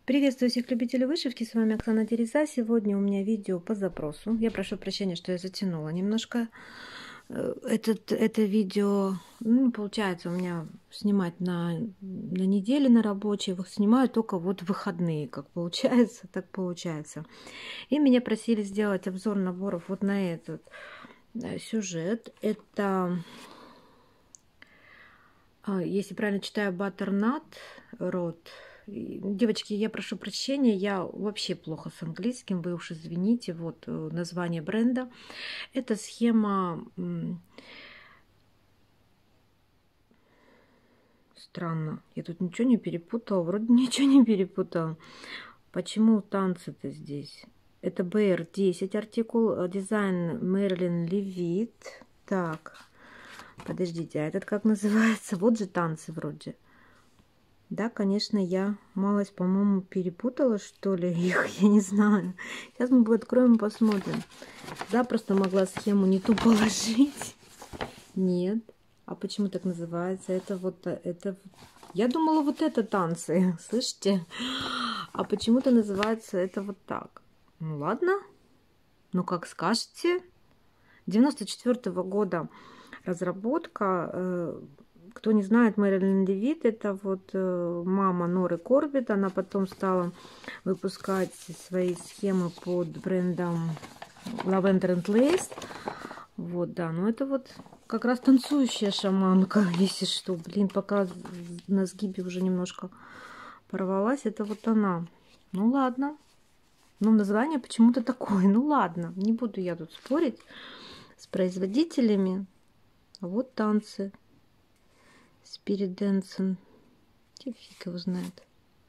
Приветствую всех любителей вышивки, с вами Оксана Дереза. Сегодня у меня видео по запросу. Я прошу прощения, что я затянула немножко это видео. Ну, получается у меня снимать на неделе на рабочей, снимаю только вот в выходные, как получается, так получается. И меня просили сделать обзор наборов вот на этот сюжет. Это, если правильно читаю, Butternut род. Девочки, я прошу прощения, я вообще плохо с английским, вы уж извините. Вот название бренда. Это схема... Странно, я тут ничего не перепутала, вроде ничего не перепутала. Почему танцы-то здесь? Это BR10 артикул, дизайн Мэрилин Левит. Так, подождите, а этот как называется? Вот же танцы вроде. Да, конечно, я малость, по-моему, перепутала, что ли, их, я не знаю. Сейчас мы откроем и посмотрим. Запросто могла схему не ту положить. Нет. А почему так называется? Это вот, это... Я думала, вот это танцы, слышите? А почему-то называется это вот так. Ну, ладно. Ну, как скажете. 94-го года разработка... Кто не знает, Мэрилин Левит, это вот мама Норы Корбит. Она потом стала выпускать свои схемы под брендом Lavender and Lace. Вот, да, но это вот как раз танцующая шаманка, если что. Блин, пока на сгибе уже немножко порвалась, это вот она. Ну, ладно. Ну, название почему-то такое. Ну, ладно, не буду я тут спорить с производителями. А вот танцы. Spirit Dancing. Фиг его знает.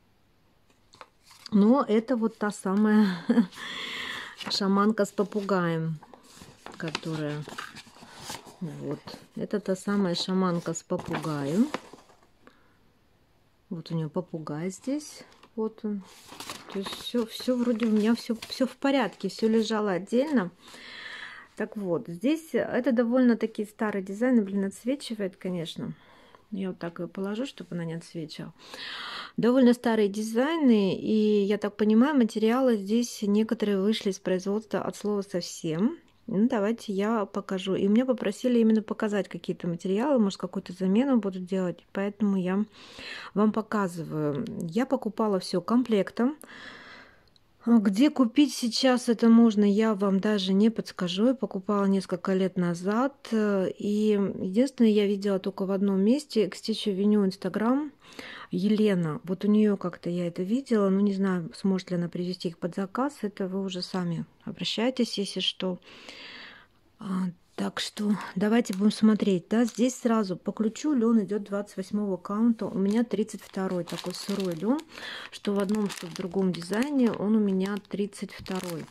Но это вот та самая шаманка с попугаем, которая... Вот. Это та самая шаманка с попугаем. Вот у нее попугай здесь. Вот он. То есть все вроде у меня все в порядке. Все лежало отдельно. Так вот, здесь это довольно-таки старый дизайн. Блин, отсвечивает, конечно. Я вот так ее положу, чтобы она не отсвечивала. Довольно старые дизайны, и я так понимаю, материалы здесь некоторые вышли из производства от слова совсем. Ну, давайте я покажу. И меня попросили именно показать какие-то материалы, может, какую-то замену буду делать, поэтому я вам показываю. Я покупала все комплектом. Где купить сейчас это можно, я вам даже не подскажу. Я покупала несколько лет назад. И единственное, я видела только в одном месте. Stitch Avenue Instagram. Елена. Вот у нее как-то я это видела. Ну, не знаю, сможет ли она привезти их под заказ. Это вы уже сами обращайтесь, если что. Так что давайте будем смотреть. Да, здесь сразу по ключу лен идет 28-го каунта. У меня 32-й такой сырой лен, что в одном, что в другом дизайне. Он у меня 32-й.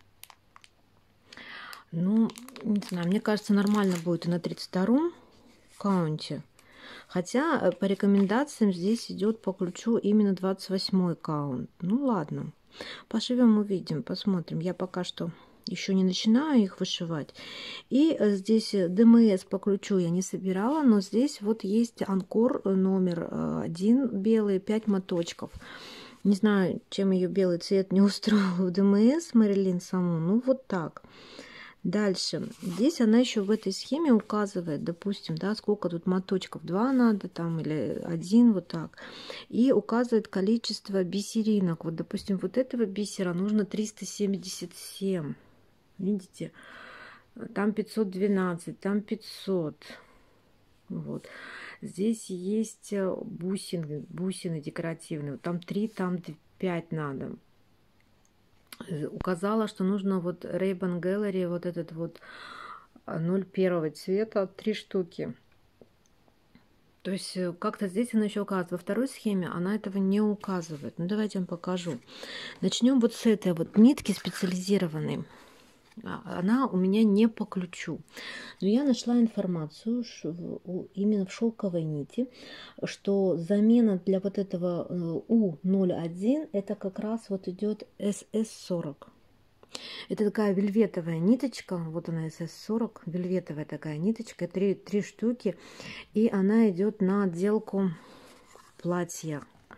Ну, не знаю, мне кажется, нормально будет и на 32-м каунте. Хотя по рекомендациям здесь идет по ключу именно 28-й каунт. Ну ладно, поживем, увидим, посмотрим. Я пока что еще не начинаю их вышивать. И здесь ДМС по ключу я не собирала, но здесь вот есть анкор номер 1 белый, 5 моточков. Не знаю, чем ее белый цвет не устроил в ДМС Мэрилин саму. Ну вот так. Дальше. Здесь она еще в этой схеме указывает, допустим, да, сколько тут моточков, 2 надо там или 1, вот так. И указывает количество бисеринок. Вот, допустим, вот этого бисера нужно 377. Видите? Там 512, там 500. Вот. Здесь есть бусины декоративные. Там 3, там 5 надо. Указала, что нужно вот Ray-Ban Gallery, вот этот вот 01 цвета, 3 штуки. То есть как-то здесь она еще указывает. Во второй схеме она этого не указывает. Ну, давайте я вам покажу. Начнем вот с этой вот нитки специализированной. Она у меня не по ключу. Но я нашла информацию именно в шелковой нити, что замена для вот этого У01 это как раз вот идет SS40. Это такая вельветовая ниточка. Вот она SS40, вельветовая такая ниточка, три штуки. И она идет на отделку платья.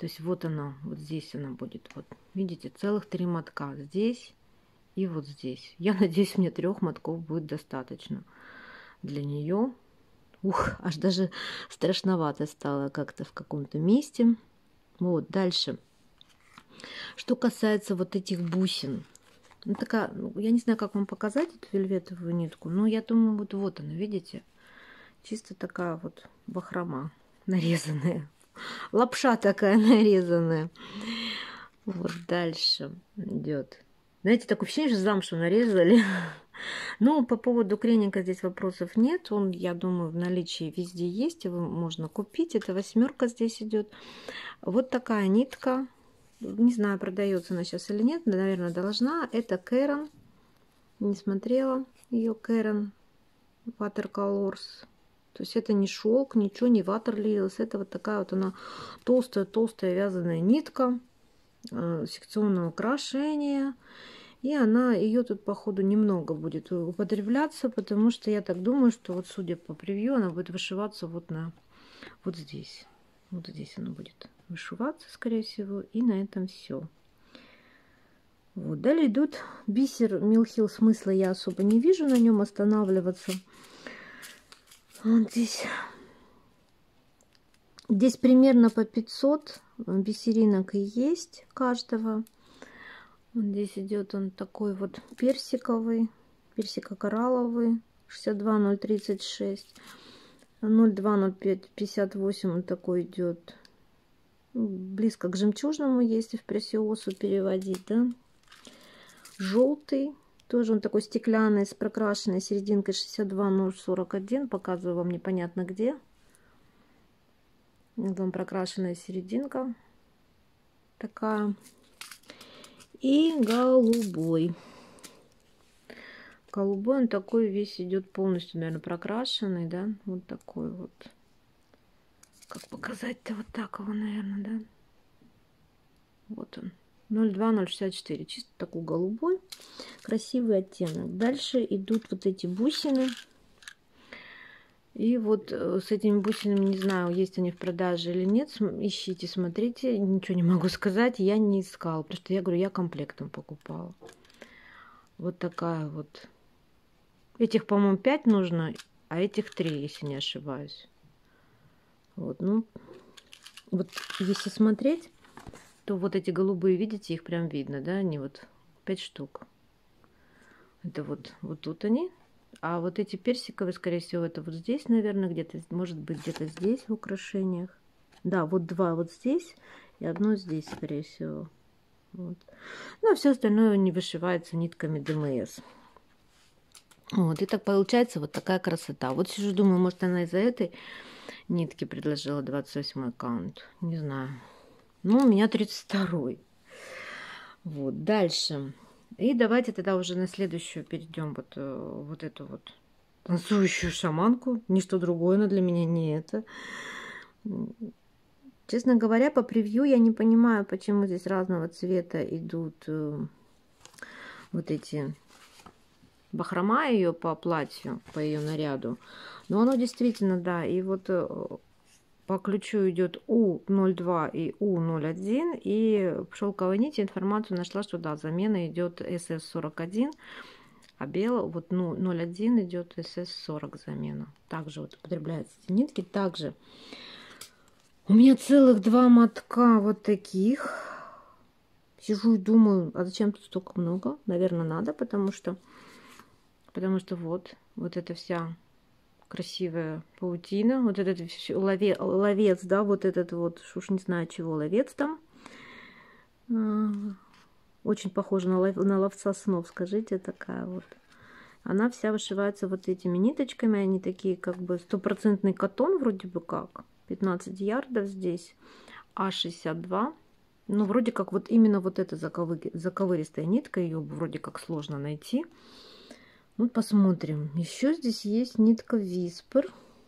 То есть вот она, вот здесь она будет. Вот видите, целых 3 мотка. Здесь и вот здесь. Я надеюсь, мне 3 мотков будет достаточно для нее. Ух, аж даже страшновато стало как-то в каком-то месте. Вот, дальше. Что касается вот этих бусин. Ну, такая, я не знаю, как вам показать эту вельветовую нитку, но я думаю, вот она, видите? Чисто такая вот бахрома нарезанная. Лапша такая нарезанная. Вот дальше идет. Знаете, такое ощущение, что замшу нарезали. Ну, по поводу креника здесь вопросов нет. Он, я думаю, в наличии везде есть. Его можно купить. Это 8 здесь идет. Вот такая нитка. Не знаю, продается она сейчас или нет. Наверное, должна. Это Caron. Не смотрела ее Caron Watercolors. То есть это не шелк, ничего, не Waterlilies. Это вот такая вот она толстая вязаная нитка секционного украшения. И она, ее тут, походу, немного будет употребляться, потому что я так думаю, что вот, судя по превью, она будет вышиваться вот здесь. Вот здесь она будет вышиваться, скорее всего, и на этом все. Вот. Далее идут бисер Mill Hill, смысла я особо не вижу на нем останавливаться. Вот здесь примерно по 500 бисеринок и есть каждого. Вот здесь идет он такой вот персиковый, персико-коралловый, 62036, 020558 он такой идет. Близко к жемчужному, если в прессиосу переводить, да. Желтый, тоже он такой стеклянный, с прокрашенной серединкой 62041, показываю вам непонятно где. Вот он, прокрашенная серединка такая. И голубой. Голубой он такой весь идет полностью, наверное, прокрашенный, да. Вот такой вот. Как показать-то? Вот так его, наверное, да. Вот он. 02064. Чисто такой голубой. Красивый оттенок. Дальше идут вот эти бусины. И вот с этими бусинами, не знаю, есть они в продаже или нет. Ищите, смотрите. Ничего не могу сказать. Я не искала, потому что я говорю, я комплектом покупала. Вот такая вот. Этих, по-моему, 5 нужно, а этих 3, если не ошибаюсь. Вот, ну, вот если смотреть, то вот эти голубые, видите, их прям видно, да? Они вот 5 штук. Это вот тут они. А вот эти персиковые, скорее всего, это вот здесь, наверное, где-то, может быть, где-то здесь в украшениях. Да, вот 2 вот здесь и одно здесь, скорее всего. Вот. Ну, а все остальное не вышивается нитками ДМС. Вот, и так получается вот такая красота. Вот сижу, думаю, может, она из-за этой нитки предложила 28 аккаунт. Не знаю. Ну, у меня 32-й. Вот, дальше. И давайте тогда уже на следующую перейдем. Вот эту вот танцующую шаманку. Ничто другое, но для меня не это. Честно говоря, по превью я не понимаю, почему здесь разного цвета идут вот эти бахрома ее по платью, по ее наряду. Но оно действительно, да, и вот по ключу идет У02 и У01, и в шелковой нити информацию нашла, что да, замена идет СС41, а бело вот 01 идет СС40 замена. Также вот употребляются эти нитки. Также у меня целых 2 мотка вот таких. Сижу и думаю, а зачем тут столько много? Наверное, надо, потому что вот эта вся красивая паутина, вот этот ловец, да, вот этот вот, уж не знаю чего, ловец там. Очень похожа на ловца снов, скажите, такая вот. Она вся вышивается вот этими ниточками, они такие как бы 100% катон вроде бы как. 15 ярдов здесь, А62. Ну, вроде как вот именно вот эта заковыристая нитка, ее вроде как сложно найти. Вот посмотрим. Еще здесь есть нитка Whisper.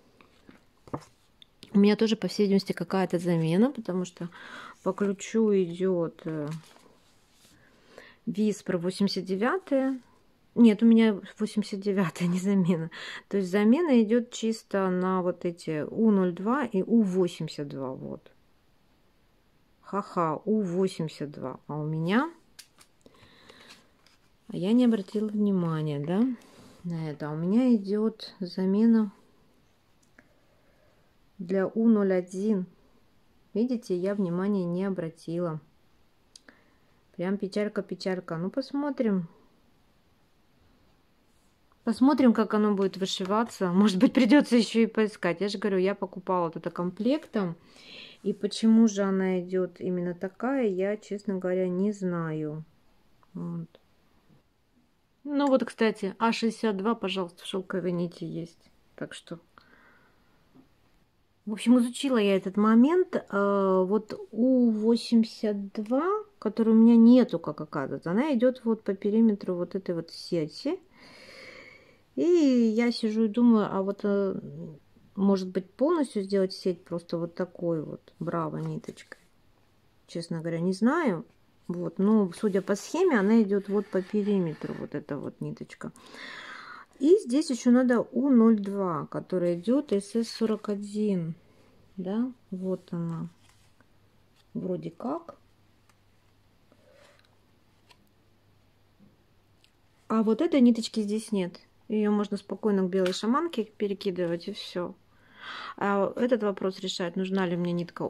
У меня тоже, по всей видимости, какая-то замена, потому что по ключу идет Whisper 89. Нет, у меня 89-я, не замена. То есть замена идет чисто на вот эти У02 и У82. Вот. Ха-ха, У82. А у меня... А я не обратила внимания, да, на это. У меня идет замена для У01. Видите, я внимания не обратила. Прям печалька-печалька. Ну, посмотрим. Посмотрим, как оно будет вышиваться. Может быть, придется еще и поискать. Я же говорю, я покупала вот это комплектом. И почему же она идет именно такая, я, честно говоря, не знаю. Вот. Ну вот, кстати, А62, пожалуйста, в шелковой нити есть. Так что... В общем, изучила я этот момент. Вот У82, который у меня нету, как оказывается, она идет вот по периметру вот этой вот сети. И я сижу и думаю, а вот может быть полностью сделать сеть просто вот такой вот браво ниточкой. Честно говоря, не знаю. Вот, но судя по схеме, она идет вот по периметру, вот эта вот ниточка. И здесь еще надо У02, которая идет СС41. Да, вот она. Вроде как. А вот этой ниточки здесь нет. Ее можно спокойно к белой шаманке перекидывать, и все. А этот вопрос решать, нужна ли мне нитка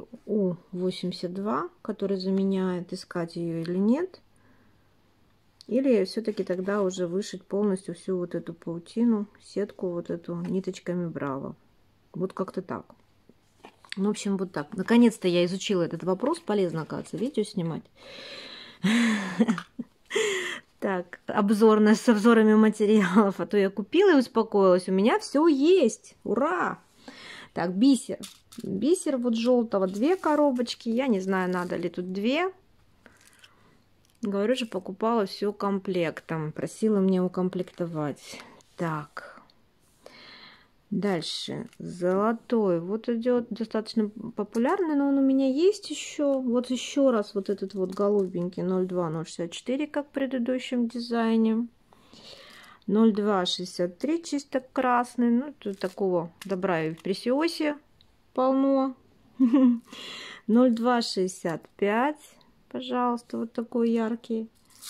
У82, которая заменяет, искать ее или нет. Или все-таки тогда уже вышить полностью всю вот эту паутину, сетку вот эту ниточками браво. Вот как-то так. Ну, в общем, вот так. Наконец-то я изучила этот вопрос. Полезно, оказывается, видео снимать. Так, обзорная с обзорами материалов. А то я купила и успокоилась. У меня все есть. Ура! Так, бисер. Бисер вот желтого. 2 коробочки. Я не знаю, надо ли тут 2. Говорю же, покупала все комплектом. Просила мне укомплектовать. Так. Дальше. Золотой. Вот идет достаточно популярный, но он у меня есть еще. Вот еще раз вот этот вот голубенький 02064, как в предыдущем дизайне. 0263 чисто красный. Ну, тут такого добра и в пресиосе полно. 0265, пожалуйста, вот такой яркий.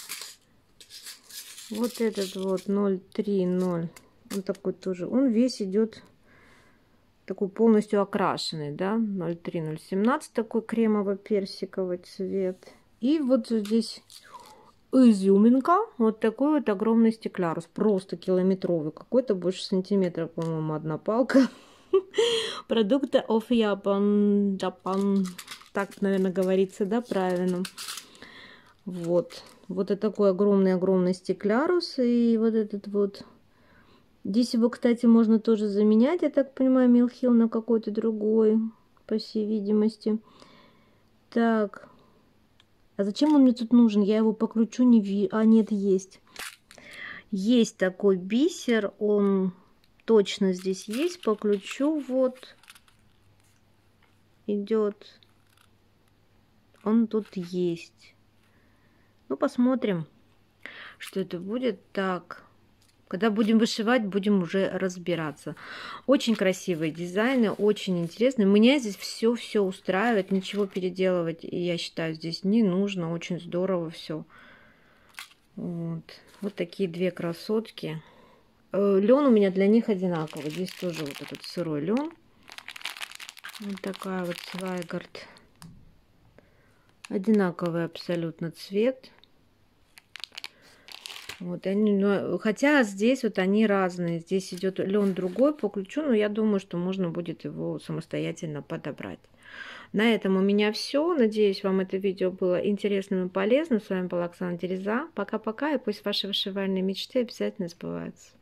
Вот этот вот 030. Он такой тоже. Он весь идет такой полностью окрашенный, да. 03017 такой кремово-персиковый цвет. И вот здесь изюминка. Вот такой вот огромный стеклярус. Просто километровый. Какой-то больше сантиметра, по-моему, одна палка. Продукта of Japan. Так, наверное, говорится, да, правильно. Вот. Вот это такой огромный-огромный стеклярус. И вот этот вот... Здесь его, кстати, можно тоже заменять, я так понимаю, Милхил на какой-то другой, по всей видимости. Так. А зачем он мне тут нужен? Я его покручу, не вижу. А, нет, есть. Есть такой бисер, он точно здесь есть. Покручу, вот. Идет. Он тут есть. Ну, посмотрим, что это будет. Так. Когда будем вышивать, будем уже разбираться. Очень красивые дизайны, очень интересные. Меня здесь все устраивает, ничего переделывать, я считаю, здесь не нужно. Очень здорово все. Вот такие 2 красотки. Лен у меня для них одинаковый. Здесь тоже вот этот сырой лен. Вот такая вот Свайгард. Одинаковый абсолютно цвет. Вот они, хотя здесь вот они разные. Здесь идет лен другой по ключу, но я думаю, что можно будет его самостоятельно подобрать. На этом у меня все. Надеюсь, вам это видео было интересным и полезным. С вами была Оксана Дереза. Пока-пока, и пусть ваши вышивальные мечты обязательно сбываются.